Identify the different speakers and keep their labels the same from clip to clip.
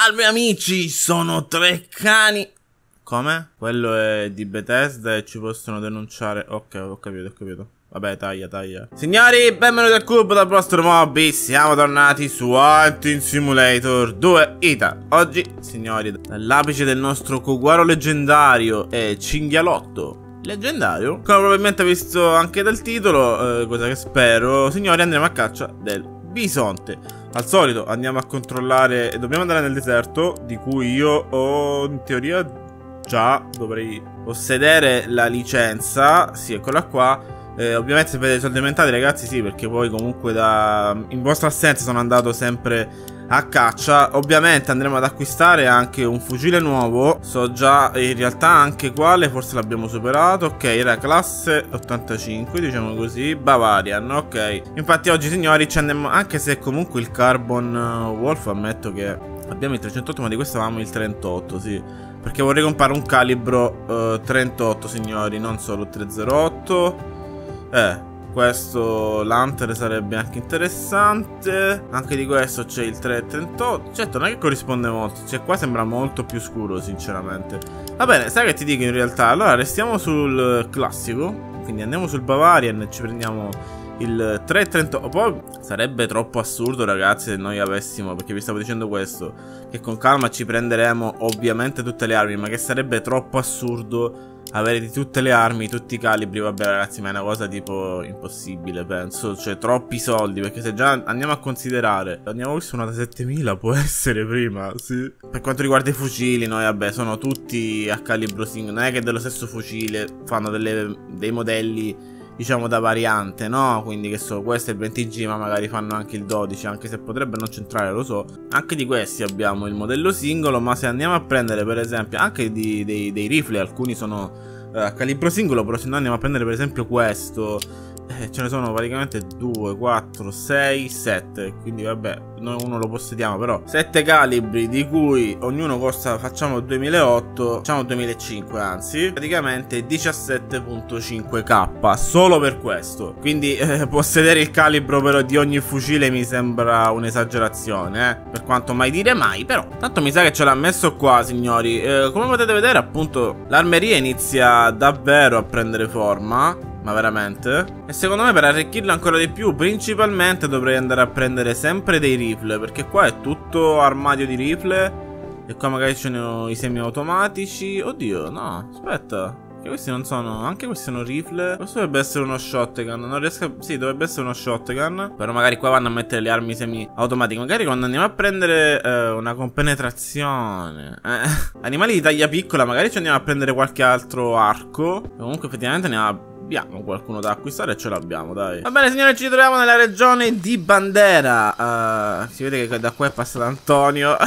Speaker 1: Salve amici, sono tre cani. Come? Quello è di Bethesda e ci possono denunciare. Ok, ho capito. Vabbè, taglia. Signori, benvenuti al cubo dal vostro Moby. Siamo tornati su Hunting Simulator 2 Ita. Oggi, signori, l'apice del nostro coguaro leggendario è Cinghialotto. Leggendario? Come probabilmente visto anche dal titolo, cosa che spero. Signori, andremo a caccia del bisonte. Al solito andiamo a controllare. Dobbiamo andare nel deserto, di cui io ho in teoria già dovrei possedere la licenza. Sì, eccola qua. Ovviamente se vedete i soldi aumentati, ragazzi, sì, perché poi comunque in vostra assenza sono andato sempre a caccia. Ovviamente andremo ad acquistare anche un fucile nuovo. So già in realtà anche quale, forse l'abbiamo superato. Ok, era classe 85, diciamo così, Bavarian, ok. Infatti oggi, signori, ci andiamo, anche se comunque il Carbon Wolf, ammetto che abbiamo il 308, ma di questo avevamo il 38, sì, perché vorrei comprare un calibro 38, signori, non solo 308. Questo l'Hunter sarebbe anche interessante. Anche di questo c'è il 338. Certo, non è che corrisponde molto. Cioè, qua sembra molto più scuro, sinceramente. Va bene, sai che ti dico in realtà? Allora, restiamo sul classico. Quindi andiamo sul Bavarian e ci prendiamo il 338. Poi sarebbe troppo assurdo, ragazzi, se noi avessimo, perché vi stavo dicendo questo, che con calma ci prenderemo ovviamente tutte le armi, ma che sarebbe troppo assurdo avere di tutte le armi, tutti i calibri. Vabbè, ragazzi, ma è una cosa tipo impossibile, penso. Cioè, troppi soldi, perché se già andiamo a considerare, andiamo visto una da 7000, può essere prima, sì. Per quanto riguarda i fucili, noi, vabbè, sono tutti a calibro singolo. Non è che dello stesso fucile fanno dei modelli, diciamo, da variante, no? Quindi che so, questo è il 20G, ma magari fanno anche il 12, anche se potrebbe non centrare, lo so. Anche di questi abbiamo il modello singolo, ma se andiamo a prendere per esempio anche dei rifle, alcuni sono a calibro singolo, però se noi andiamo a prendere per esempio questo, ce ne sono praticamente 2, 4, 6, 7. Quindi vabbè, noi uno lo possediamo, però 7 calibri, di cui ognuno costa, facciamo 2008, facciamo 2005 anzi, praticamente 17.5k solo per questo. Quindi possedere il calibro però di ogni fucile mi sembra un'esagerazione, per quanto mai dire mai. Però tanto mi sa che ce l'ha messo qua, signori. Come potete vedere, appunto, l'armeria inizia davvero a prendere forma, ma veramente. E secondo me, per arricchirlo ancora di più, principalmente dovrei andare a prendere sempre dei rifle, perché qua è tutto armadio di rifle. E qua magari ce ne ho i semiautomatici. Oddio, no, aspetta, che questi non sono, anche questi sono rifle. Questo dovrebbe essere uno shotgun. Non riesco a... Sì, dovrebbe essere uno shotgun. Però magari qua vanno a mettere le armi semi-automatiche. Magari quando andiamo a prendere una compenetrazione, animali di taglia piccola, magari ci andiamo a prendere qualche altro arco. Comunque effettivamente abbiamo qualcuno da acquistare e ce l'abbiamo, dai. Va bene, signori, ci troviamo nella regione di Bandera. Si vede che da qua è passato Antonio.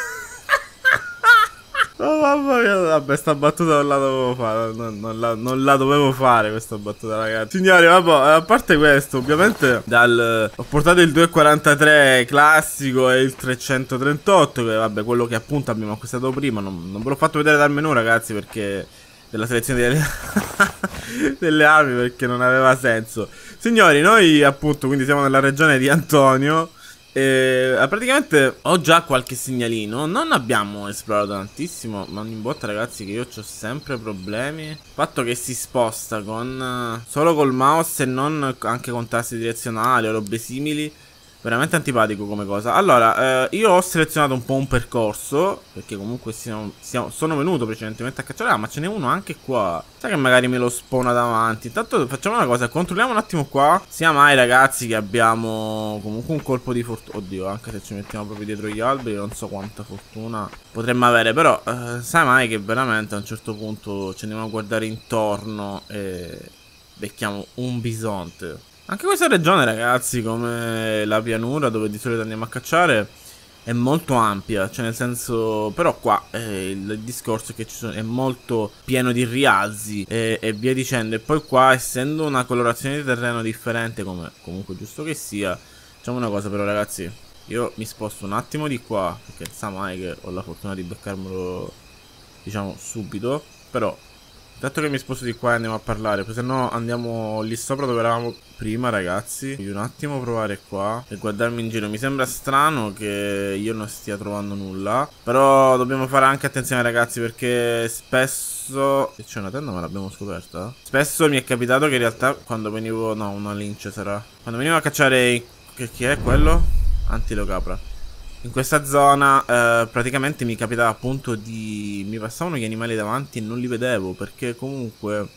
Speaker 1: Oh mamma mia, vabbè, sta battuta non la dovevo fare. Non la dovevo fare questa battuta, ragazzi. Signori, vabbè, a parte questo, ovviamente ho portato il 243 classico e il 338, che vabbè, quello che appunto abbiamo acquistato prima. Non ve l'ho fatto vedere dal menu, ragazzi, perché della selezione delle armi, perché non aveva senso. Signori, noi appunto quindi siamo nella regione di Antonio. Praticamente ho già qualche segnalino. Non abbiamo esplorato tantissimo, ma in botta, ragazzi, che io ho sempre problemi. Il fatto che si sposta solo col mouse e non anche con tasti direzionali o robe simili, veramente antipatico come cosa. Allora, io ho selezionato un po' un percorso, perché comunque sono venuto precedentemente a cacciare. Ma ce n'è uno anche qua. Sai che magari me lo spawna davanti. Intanto facciamo una cosa, controlliamo un attimo qua. Sia mai, ragazzi, che abbiamo comunque un colpo di fortuna. Oddio, anche se ci mettiamo proprio dietro gli alberi, non so quanta fortuna potremmo avere. Però sai mai che veramente a un certo punto ci andiamo a guardare intorno e becchiamo un bisonte. Anche questa regione, ragazzi, come la pianura dove di solito andiamo a cacciare, è molto ampia. Cioè, nel senso, però qua il discorso è che è molto pieno di rialzi e via dicendo. E poi qua, essendo una colorazione di terreno differente, come comunque giusto che sia, facciamo una cosa però, ragazzi. Io mi sposto un attimo di qua, perché sa mai che ho la fortuna di beccarmelo, diciamo, subito. Però Dato che mi sposto di qua e andiamo a parlare, se no andiamo lì sopra dove eravamo prima, ragazzi. Voglio un attimo provare qua e guardarmi in giro. Mi sembra strano che io non stia trovando nulla, però dobbiamo fare anche attenzione, ragazzi, perché spesso... C'è una tenda, ma l'abbiamo scoperta? Spesso mi è capitato che in realtà quando venivo... No, una lince sarà. Quando venivo a cacciare... Che è quello? Antilocapra. In questa zona praticamente mi capitava appunto di... Mi passavano gli animali davanti e non li vedevo, perché comunque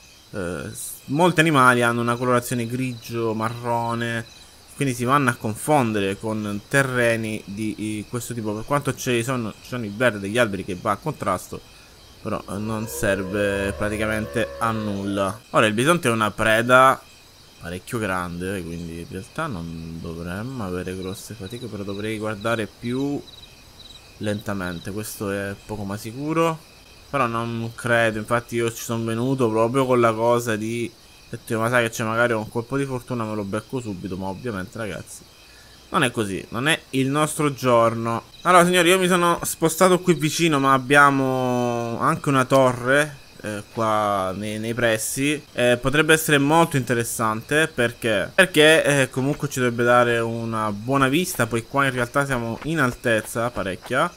Speaker 1: molti animali hanno una colorazione grigio, marrone, quindi si vanno a confondere con terreni di questo tipo. Per quanto ci sono il verde degli alberi che va a contrasto, però non serve praticamente a nulla. Ora il bisonte è una preda parecchio grande, quindi in realtà non dovremmo avere grosse fatiche, però dovrei guardare più lentamente, questo è poco ma sicuro, però non credo, infatti io ci sono venuto proprio con la cosa di detto, ma sai che c'è, magari un colpo di fortuna me lo becco subito, ma ovviamente ragazzi non è così, non è il nostro giorno. Allora signori, io mi sono spostato qui vicino, ma abbiamo anche una torre qua nei pressi. Potrebbe essere molto interessante, perché comunque ci dovrebbe dare una buona vista. Poi qua in realtà siamo in altezza parecchia.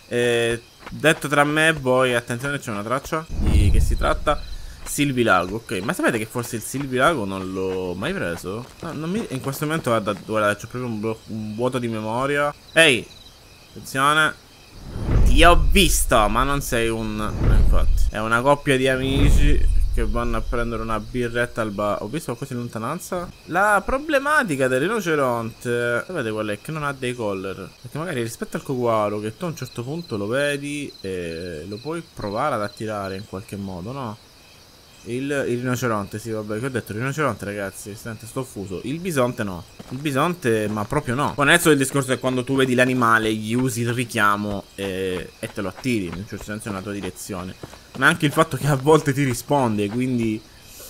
Speaker 1: Detto tra me e voi, attenzione, c'è una traccia di che si tratta. Silvilago, ok. Ma sapete che forse il Silvilago non l'ho mai preso? No, in questo momento guarda, c'ho proprio un vuoto di memoria. Ehi, attenzione. Ti ho visto, ma non sei un... Infatti, è una coppia di amici che vanno a prendere una birretta al bar. Ho visto qualcosa in lontananza. La problematica del rinoceronte, sapete qual è? Che non ha dei collar. Perché magari rispetto al coguaro, che tu a un certo punto lo vedi e lo puoi provare ad attirare in qualche modo, no? Il rinoceronte, sì, vabbè, che ho detto, il rinoceronte, ragazzi, sto fuso. Il bisonte no. Il bisonte, ma proprio no. Poi adesso il discorso è quando tu vedi l'animale, gli usi il richiamo e te lo attiri, in un certo senso nella tua direzione. Ma anche il fatto che a volte ti risponde, quindi...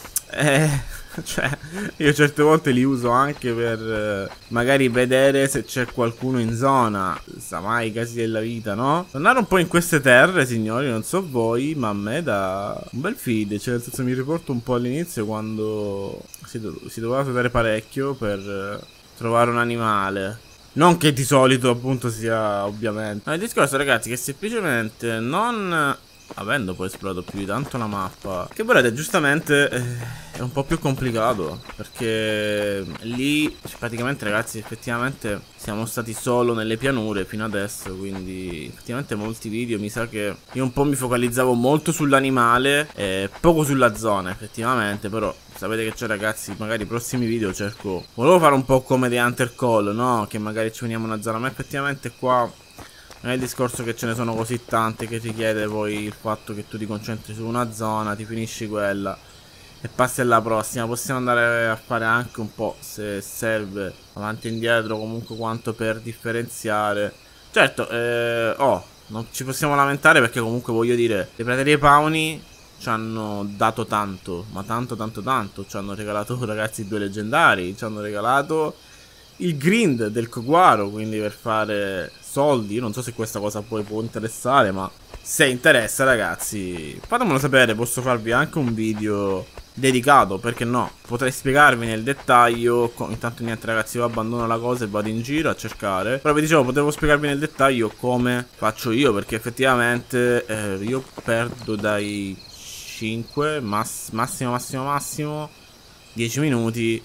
Speaker 1: cioè, io certe volte li uso anche per magari vedere se c'è qualcuno in zona. Sa mai, i casi della vita, no? Tornare un po' in queste terre, signori, non so voi, ma a me dà un bel feed. Cioè, nel senso, mi riporto un po' all'inizio, quando si doveva sudare parecchio per trovare un animale. Non che di solito appunto sia, ovviamente. Ma il discorso, ragazzi, che semplicemente non... avendo poi esplorato più di tanto la mappa, che volete, giustamente è un po' più complicato, perché lì praticamente, ragazzi, effettivamente siamo stati solo nelle pianure fino adesso, quindi effettivamente molti video mi sa che io un po' mi focalizzavo molto sull'animale e poco sulla zona, effettivamente. Però sapete che c'è, ragazzi, magari i prossimi video volevo fare un po' come The Hunter Call, no? Che magari ci veniamo una zona, ma effettivamente qua non è il discorso che ce ne sono così tante che richiede poi il fatto che tu ti concentri su una zona, ti finisci quella e passi alla prossima. Possiamo andare a fare anche un po', se serve, avanti e indietro, comunque quanto per differenziare. Certo, non ci possiamo lamentare, perché comunque, voglio dire, le praterie Pauni ci hanno dato tanto, ma tanto tanto tanto. Ci hanno regalato, ragazzi, 2 leggendari, ci hanno regalato il grind del coguaro, quindi per fare soldi. Io non so se questa cosa poi può interessare, ma se interessa, ragazzi, fatemelo sapere. Posso farvi anche un video dedicato, perché no? Potrei spiegarvi nel dettaglio. Intanto niente, ragazzi, io abbandono la cosa e vado in giro a cercare. Però vi dicevo, potevo spiegarvi nel dettaglio come faccio io, perché effettivamente io perdo dai 5 massimo 10 minuti,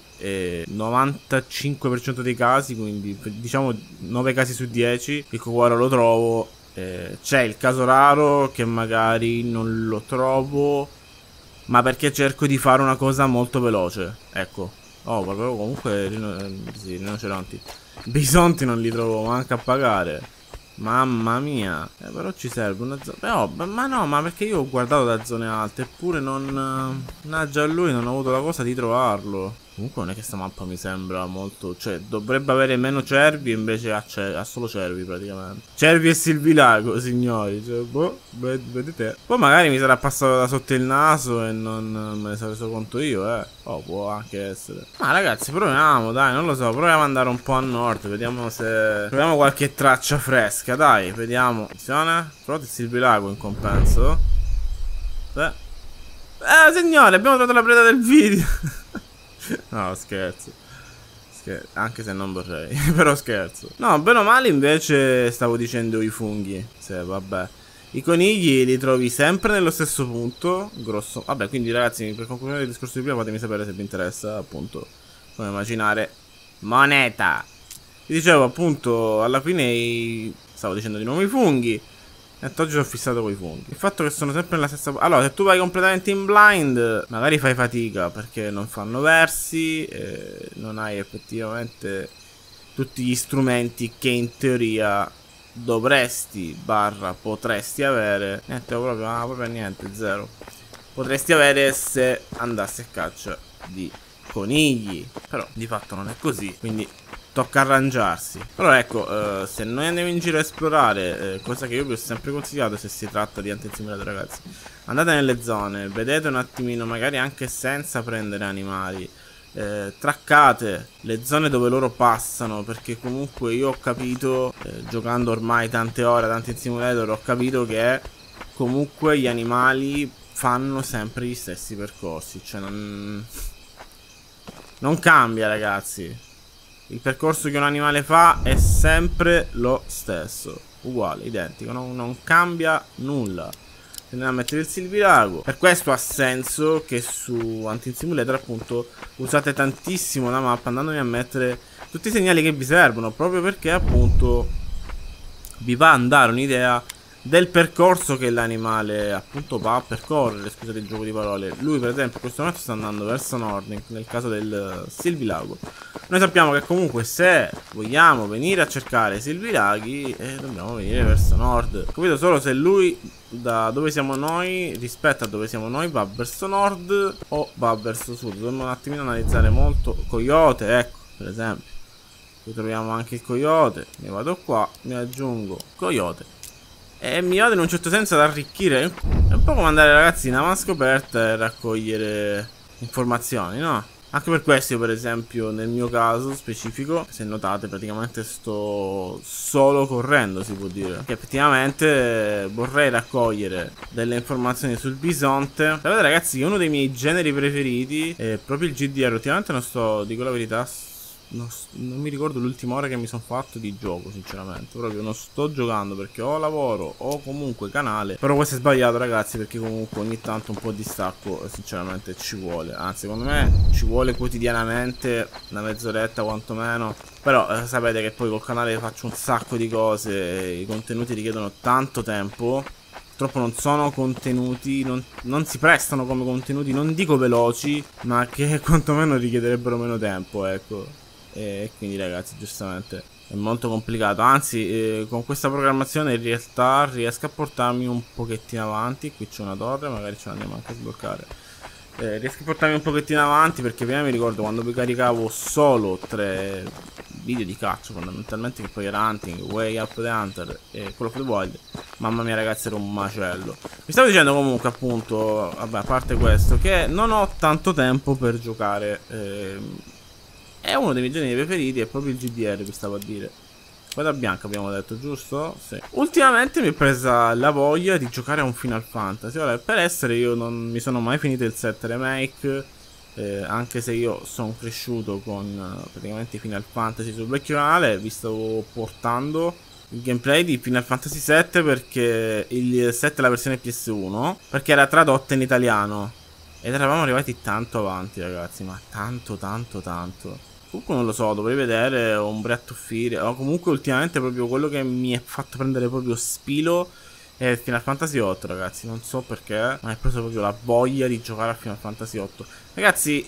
Speaker 1: 95% dei casi, quindi diciamo 9 casi su 10 il coguaro lo trovo. C'è il caso raro che magari non lo trovo, ma perché cerco di fare una cosa molto veloce, ecco. Oh, proprio comunque sì, rinoceronti. Bisonti non li trovo manco a pagare. Mamma mia. Però ci serve una zona. Ma no, ma perché io ho guardato da zone alte, eppure non... Mannaggia a lui, non ho avuto la cosa di trovarlo. Comunque non è che sta mappa mi sembra molto... Cioè, dovrebbe avere meno cervi, invece ha solo cervi praticamente. Cervi e Silvilago, signori. Cioè, boh, vedete. Poi magari mi sarà passato da sotto il naso e non me ne sono reso conto io, Oh, può anche essere. Ma ragazzi, proviamo, dai, non lo so. Proviamo ad andare un po' a nord, vediamo se... Proviamo qualche traccia fresca, dai, vediamo. Attenzione. Trovate il Silvilago in compenso. Beh. Signore, abbiamo trovato la preda del video. No, scherzo. Anche se non vorrei. Però scherzo. No, bene o male invece stavo dicendo i funghi. Sì, vabbè. I conigli li trovi sempre nello stesso punto. Grosso. Vabbè, quindi ragazzi, per concludere il discorso di prima, fatemi sapere se vi interessa, appunto, come immaginare moneta. Vi dicevo, appunto, alla fine stavo dicendo di nuovo i funghi. E oggi sono fissato con i funghi. Il fatto che sono sempre nella stessa... Allora, se tu vai completamente in blind, magari fai fatica perché non fanno versi e non hai effettivamente tutti gli strumenti che in teoria dovresti potresti avere. Niente, proprio niente, zero. Potresti avere se andassi a caccia di conigli. Però di fatto non è così, quindi tocca arrangiarsi. Però ecco, se noi andiamo in giro a esplorare, cosa che io vi ho sempre consigliato se si tratta di Hunting Simulator, ragazzi, andate nelle zone, vedete un attimino, magari anche senza prendere animali, traccate le zone dove loro passano, perché comunque io ho capito, giocando ormai tante ore ad Hunting Simulator, ho capito che comunque gli animali fanno sempre gli stessi percorsi, cioè non cambia, ragazzi. Il percorso che un animale fa è sempre lo stesso, uguale, identico, non cambia nulla. Andiamo a mettere il silvirago. Per questo ha senso che su Hunting Simulator, appunto, usate tantissimo la mappa andandovi a mettere tutti i segnali che vi servono, proprio perché appunto vi va a dare un'idea del percorso che l'animale appunto va a percorrere. Scusate il gioco di parole. Lui per esempio in questo momento sta andando verso nord, nel caso del silvilago. Noi sappiamo che comunque se vogliamo venire a cercare i silvilaghi dobbiamo venire verso nord. Capito? Solo se lui da dove siamo noi rispetto a dove siamo noi va verso nord o va verso sud. Dobbiamo un attimino analizzare molto. Coyote, ecco, per esempio. Qui troviamo anche il coyote. Mi vado qua, mi aggiungo coyote. E mi vado in un certo senso ad arricchire. È un po' come andare, ragazzi, in avanscoperta e raccogliere informazioni, no? Anche per questo io, per esempio, nel mio caso specifico, se notate, praticamente sto solo correndo, si può dire. Perché effettivamente vorrei raccogliere delle informazioni sul bisonte. Sapete, ragazzi, che uno dei miei generi preferiti è proprio il GDR. Ultimamente non sto, dico la verità, non mi ricordo l'ultima ora che mi sono fatto di gioco, sinceramente. Proprio non sto giocando perché o lavoro o comunque canale. Però questo è sbagliato, ragazzi, perché comunque ogni tanto un po' di stacco sinceramente ci vuole. Anzi, secondo me ci vuole quotidianamente una mezz'oretta quantomeno. Però sapete che poi col canale faccio un sacco di cose e i contenuti richiedono tanto tempo. Purtroppo non sono contenuti, non si prestano come contenuti, non dico veloci, ma che quantomeno richiederebbero meno tempo, ecco. E quindi, ragazzi, giustamente è molto complicato. Anzi, con questa programmazione in realtà riesco a portarmi un pochettino avanti. Qui c'è una torre, magari ce l'andiamo anche a sbloccare. Riesco a portarmi un pochettino avanti, perché prima mi ricordo quando vi caricavo solo 3 video di caccia fondamentalmente, che poi era Hunting, Way Up the Hunter e Call of the Wild. Mamma mia, ragazzi, era un macello. Vi stavo dicendo comunque, appunto, vabbè, a parte questo, che non ho tanto tempo per giocare. È uno dei miei generi preferiti, è proprio il GDR, vi stavo a dire. Spada bianca abbiamo detto, giusto? Sì. Ultimamente mi è presa la voglia di giocare a un Final Fantasy. Ora, per essere, io non mi sono mai finito il 7 Remake, anche se io sono cresciuto con praticamente i Final Fantasy sul vecchio canale. Vi stavo portando il gameplay di Final Fantasy 7 perché il 7 è la versione PS1, perché era tradotta in italiano. Ed eravamo arrivati tanto avanti, ragazzi, ma tanto. Comunque non lo so, dovrei vedere un Breath of Fire. O comunque ultimamente proprio quello che mi ha fatto prendere proprio spilo è Final Fantasy 8, ragazzi. Non so perché, ma è preso proprio la voglia di giocare a Final Fantasy 8. Ragazzi,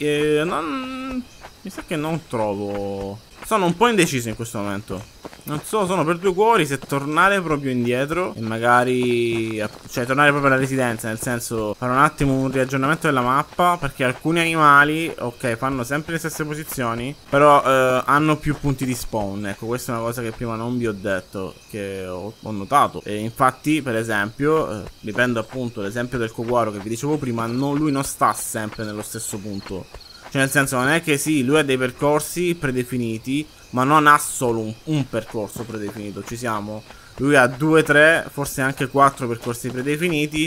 Speaker 1: mi sa che non trovo... Sono un po' indeciso in questo momento. Non so, sono per due cuori se tornare proprio indietro e magari... Cioè, tornare proprio alla residenza, nel senso fare un attimo un riaggiornamento della mappa, perché alcuni animali, ok, fanno sempre le stesse posizioni, però hanno più punti di spawn. Ecco, questa è una cosa che prima non vi ho detto, che ho notato. E infatti, per esempio, riprendo appunto l'esempio del Koguaro che vi dicevo prima, lui non sta sempre nello stesso punto. Cioè, nel senso, non è che sì, lui ha dei percorsi predefiniti, ma non ha solo un percorso predefinito. Ci siamo. Lui ha 2, 3, forse anche 4 percorsi predefiniti,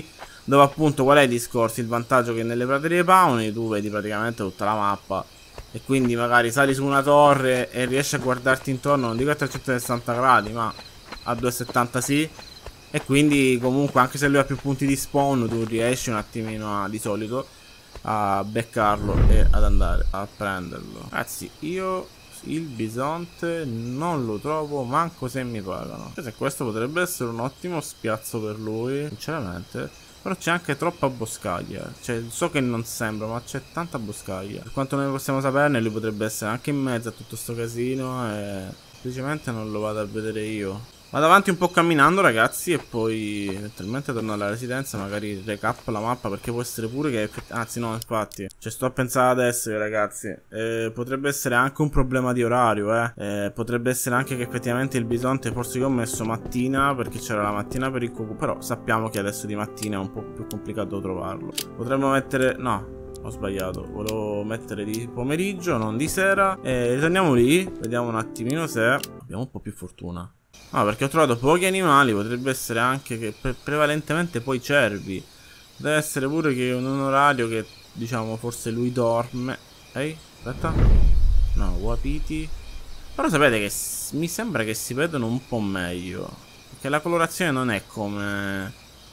Speaker 1: Dove appunto qual è il discorso? Il vantaggio che nelle praterie Paoni tu vedi praticamente tutta la mappa. E quindi magari sali su una torre e riesci a guardarti intorno, non dico a 360 gradi, ma a 270 sì. E quindi comunque anche se lui ha più punti di spawn, tu riesci un attimino di solito a beccarlo e ad andare a prenderlo. Ragazzi, io il bisonte non lo trovo manco se mi pagano. Se questo potrebbe essere un ottimo spiazzo per lui, sinceramente. Però c'è anche troppa boscaglia. Cioè, so che non sembra, ma c'è tanta boscaglia. Per quanto noi possiamo saperne, lui potrebbe essere anche in mezzo a tutto sto casino e semplicemente non lo vado a vedere io. Vado avanti un po' camminando, ragazzi, e poi eventualmente torno alla residenza, magari recap la mappa, perché può essere pure che... Anzi no, infatti, cioè sto a pensare adesso, ragazzi, potrebbe essere anche un problema di orario, potrebbe essere anche che effettivamente il bisonte, forse io ho messo mattina, perché c'era la mattina per il cucù, però sappiamo che adesso di mattina è un po' più complicato trovarlo. Potremmo mettere... no. Ho sbagliato, volevo mettere di pomeriggio, non di sera. E ritorniamo lì, vediamo un attimino se abbiamo un po' più fortuna. No, perché ho trovato pochi animali, potrebbe essere anche che prevalentemente poi cervi. Deve essere pure che in un orario che, diciamo, forse lui dorme. Ehi, aspetta. No, guapiti. Però sapete che mi sembra che si vedono un po' meglio. Perché la colorazione non è come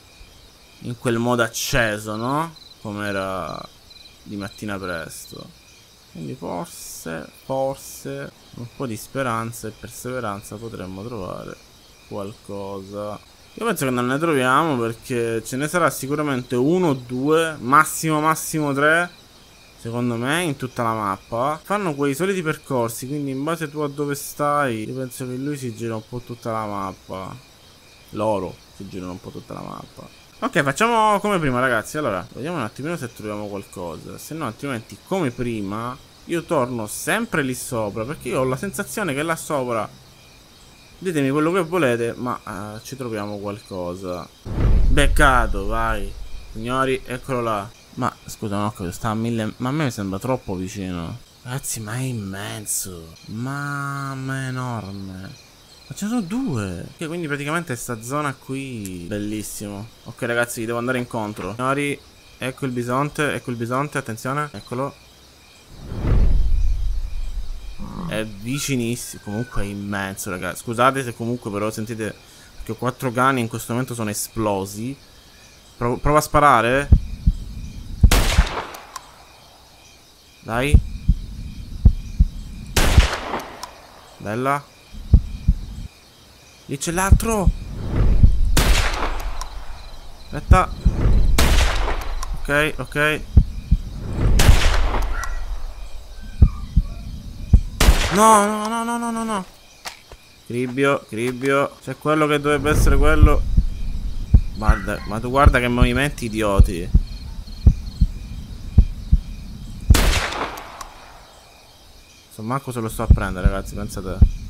Speaker 1: in quel modo acceso, no? Come era di mattina presto. Quindi forse un po' di speranza e perseveranza potremmo trovare qualcosa. Io penso che non ne troviamo, perché ce ne sarà sicuramente uno o due, massimo tre, secondo me, in tutta la mappa. Fanno quei soliti percorsi, quindi in base tu a dove stai, io penso che lui si gira un po' tutta la mappa. Loro si girano un po' tutta la mappa. Ok, facciamo come prima, ragazzi. Allora, vediamo un attimino se troviamo qualcosa. Se no, altrimenti, come prima, io torno sempre lì sopra, perché io ho la sensazione che là sopra, ditemi quello che volete, ma ci troviamo qualcosa. Beccato, vai. Signori, eccolo là. Ma scusa, no, sta a 1000. Ma a me sembra troppo vicino. Ragazzi, ma è immenso. Mamma, è enorme. Ma ce ne sono due. Ok, quindi praticamente sta zona qui. Bellissimo. Ok, ragazzi, gli devo andare incontro. Signori, ecco il bisonte, attenzione. Eccolo. È vicinissimo. Comunque è immenso, ragazzi. Scusate se comunque però sentite che 4 cani in questo momento sono esplosi. Prova a sparare. Dai. Bella. Lì c'è l'altro. Aspetta. Ok. No. Cribbio. C'è quello che dovrebbe essere quello. Guarda, ma tu guarda che movimenti idioti. Manco se lo sto a prendere, ragazzi, pensate.